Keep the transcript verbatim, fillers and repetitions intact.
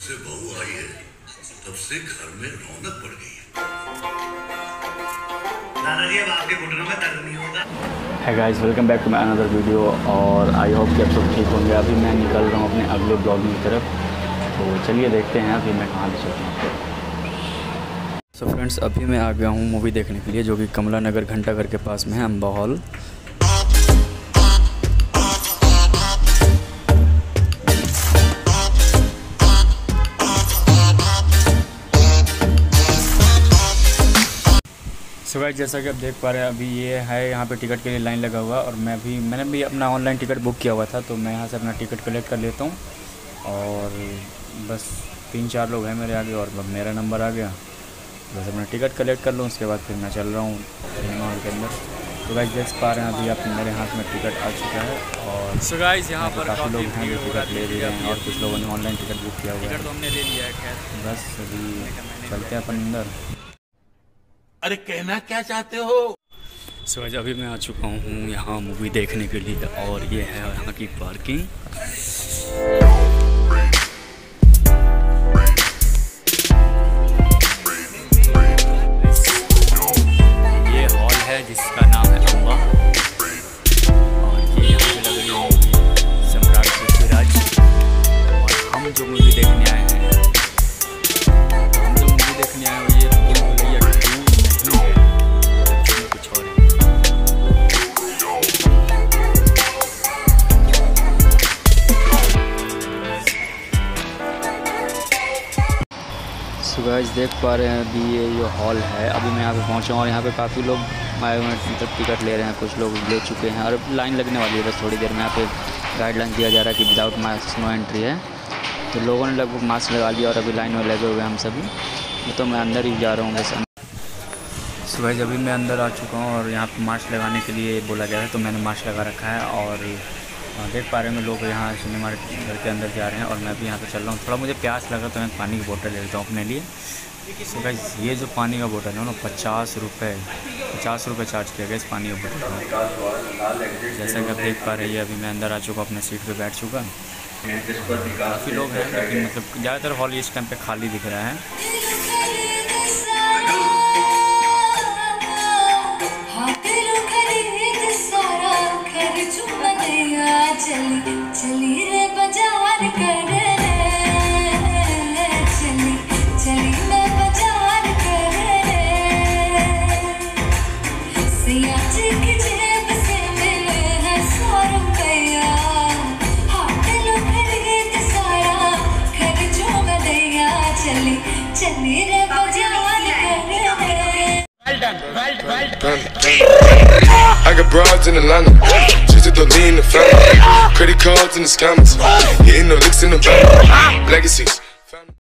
से बहू आई है तब से घर में रौनक बढ़ गई है। दादाजी अब आपके घुटनों में दर्द नहीं होगा। Hey guys, welcome back to my another video. और आई होप कि आप सब ठीक होंगे। अभी मैं निकल रहा हूँ अपने अगले ब्लॉगिंग की तरफ, तो चलिए देखते हैं अभी मैं कहाँ ले चलता हूँ। सो फ्रेंड्स, अभी मैं आ गया हूँ मूवी देखने के लिए, जो कि कमला नगर घंटाघर के पास में है, अम्बा हॉल। सो गाइस, जैसा कि आप देख पा रहे हैं, अभी ये है यहाँ पे टिकट के लिए लाइन लगा हुआ। और मैं भी मैंने भी अपना ऑनलाइन टिकट बुक किया हुआ था, तो मैं यहाँ से अपना टिकट कलेक्ट कर लेता हूँ। और बस तीन चार लोग हैं मेरे आगे और मेरा नंबर आ गया, बस अपना टिकट कलेक्ट कर लूँ, उसके बाद फिर मैं चल रहा हूँ सिनेमा हॉल के अंदर। तो गाइस देख पा रहे हैं, अभी आप मेरे हाथ में टिकट आ चुका है। और सो गाइस, यहाँ पर काफ़ी लोग हैं जो टिकट ले रहे हैं और कुछ लोगों ने ऑनलाइन टिकट बुक किया हुआ है। तो हमने ले लिया है। खैर बस अभी चलते हैं अपन अंदर। अरे कहना क्या चाहते हो? सो so, अभी मैं आ चुका हूँ यहाँ मूवी देखने के लिए, और ये है यहाँ की पार्किंग। ये हॉल है जिसका नाम है अम्बा, और ये यहाँ पे लग रही है मूवी सम्राट पृथ्वीराज। और हम जो मूवी देखने आए हैं हम जो मूवी देखने आए हैं ये भूल भुलैया टू नहीं है, एक्चुअली कुछ और है। सो गाइस देख पा रहे हैं, अभी ये जो हॉल है, अभी मैं यहाँ पे पहुँचा हूँ और यहाँ पे काफ़ी लोग आए हुए हैं, मतलब टिकट ले रहे हैं, कुछ लोग ले चुके हैं और लाइन लगने वाली है बस थोड़ी देर में। यहाँ पे गाइडलाइंस दिया जा रहा है कि विदाउट मास्क नो एंट्री है, तो लोगों ने लगभग मास्क लगा लिया और अभी लाइन में लगे हुए हैं हम सभी। तो मैं अंदर ही जा रहा हूँ वैसे। सो गाइस, अभी मैं अंदर आ चुका हूँ और यहाँ पे मास्क लगाने के लिए बोला गया है, तो मैंने मास्क लगा रखा है। और देख पा रहे हैं लोग यहाँ सिनेमा घर के अंदर जा रहे हैं और मैं भी यहाँ पे चल रहा हूँ। थोड़ा मुझे प्यास लगा तो मैं पानी की बोतल ले लेता हूँ अपने लिए। सो गाइस, ये जो पानी का बोतल है ना, पचास रुपये पचास रुपये चार्ज किया गया इस पानी का बोतल में। जैसा कि आप देख पा रहे हैं, अभी मैं अंदर आ चुका, अपने सीट पे बैठ चुका। काफ़ी लोग हैं, लेकिन मतलब ज़्यादातर हॉल इस टाइम पे खाली दिख रहा है। चली रे बाजार कर चली चली मैं बाजार कर सियाज की जेब से मिले हैं सौ रुपया, हाथ लो खरीद सारा खर्चो में दैया। चली चली रे बाजार I got broads in Atlanta, just to lean the family. Credit cards in the scammers, hitting no licks in the bank. Legacies.